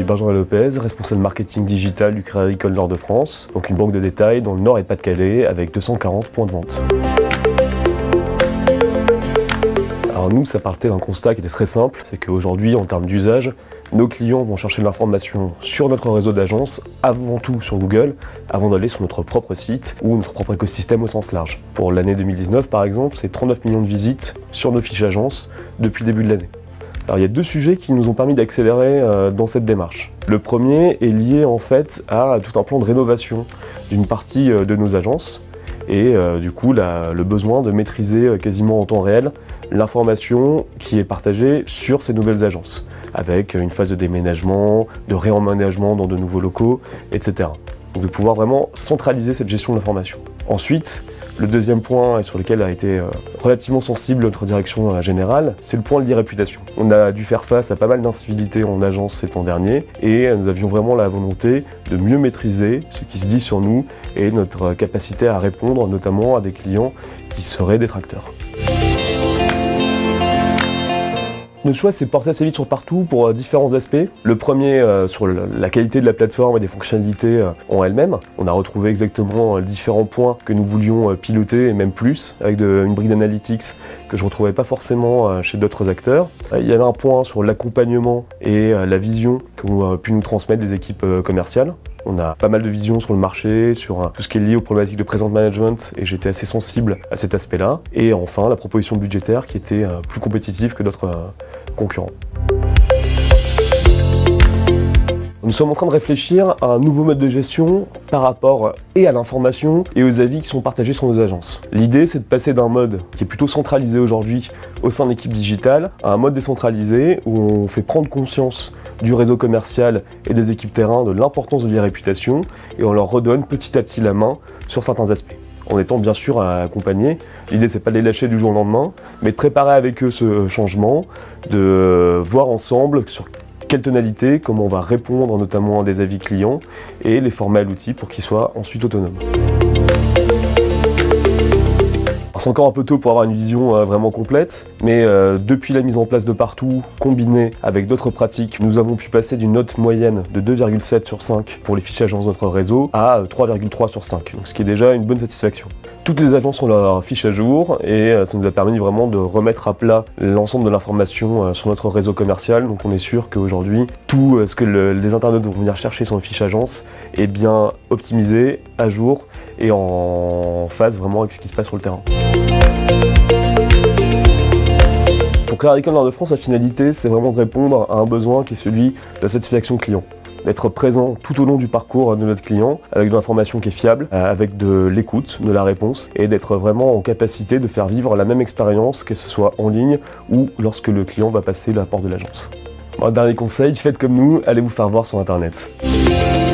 Benjamin Lopez, responsable marketing digital du Crédit Agricole Nord de France, donc une banque de détail dans le Nord et Pas-de-Calais avec 240 points de vente. Alors nous, ça partait d'un constat qui était très simple, c'est qu'aujourd'hui, en termes d'usage, nos clients vont chercher de l'information sur notre réseau d'agences, avant tout sur Google, avant d'aller sur notre propre site ou notre propre écosystème au sens large. Pour l'année 2019, par exemple, c'est 39 millions de visites sur nos fiches agences depuis le début de l'année. Alors il y a deux sujets qui nous ont permis d'accélérer dans cette démarche. Le premier est lié en fait à tout un plan de rénovation d'une partie de nos agences et du coup le besoin de maîtriser quasiment en temps réel l'information qui est partagée sur ces nouvelles agences, avec une phase de déménagement, de réemménagement dans de nouveaux locaux, etc. Donc de pouvoir vraiment centraliser cette gestion de l'information. Ensuite, le deuxième point, et sur lequel a été relativement sensible notre direction générale, c'est le point de l'e-réputation. On a dû faire face à pas mal d'incivilités en agence ces temps derniers, et nous avions vraiment la volonté de mieux maîtriser ce qui se dit sur nous et notre capacité à répondre notamment à des clients qui seraient détracteurs. Notre choix s'est porté assez vite sur Partout pour différents aspects. Le premier sur la qualité de la plateforme et des fonctionnalités en elles-mêmes. On a retrouvé exactement différents points que nous voulions piloter et même plus, avec une brique d'analytics que je ne retrouvais pas forcément chez d'autres acteurs. Il y avait un point sur l'accompagnement et la vision qu'ont pu nous transmettre les équipes commerciales. On a pas mal de visions sur le marché, sur tout ce qui est lié aux problématiques de present management et j'étais assez sensible à cet aspect-là. Et enfin, la proposition budgétaire qui était plus compétitive que d'autres concurrents. Nous sommes en train de réfléchir à un nouveau mode de gestion par rapport et à l'information et aux avis qui sont partagés sur nos agences. L'idée, c'est de passer d'un mode qui est plutôt centralisé aujourd'hui au sein de l'équipe digitale à un mode décentralisé où on fait prendre conscience du réseau commercial et des équipes terrain de l'importance de la réputation et on leur redonne petit à petit la main sur certains aspects. En étant bien sûr accompagnés. L'idée, c'est pas de les lâcher du jour au lendemain, mais de préparer avec eux ce changement, de voir ensemble sur quelle tonalité, comment on va répondre notamment à des avis clients et les former à l'outil pour qu'ils soient ensuite autonomes. C'est encore un peu tôt pour avoir une vision vraiment complète, mais depuis la mise en place de Partout, combinée avec d'autres pratiques, nous avons pu passer d'une note moyenne de 2,7 sur 5 pour les fiches agences de notre réseau à 3,3 sur 5, donc ce qui est déjà une bonne satisfaction. Toutes les agences ont leur fiche à jour et ça nous a permis vraiment de remettre à plat l'ensemble de l'information sur notre réseau commercial, donc on est sûr qu'aujourd'hui, tout ce que les internautes vont venir chercher sur nos fiches agences est bien optimisé, à jour et en phase vraiment avec ce qui se passe sur le terrain. Pour Crédit Agricole Nord de France, la finalité, c'est vraiment de répondre à un besoin qui est celui de la satisfaction client. D'être présent tout au long du parcours de notre client, avec de l'information qui est fiable, avec de l'écoute, de la réponse, et d'être vraiment en capacité de faire vivre la même expérience, que ce soit en ligne ou lorsque le client va passer la porte de l'agence. Bon, dernier conseil, faites comme nous, allez vous faire voir sur Internet.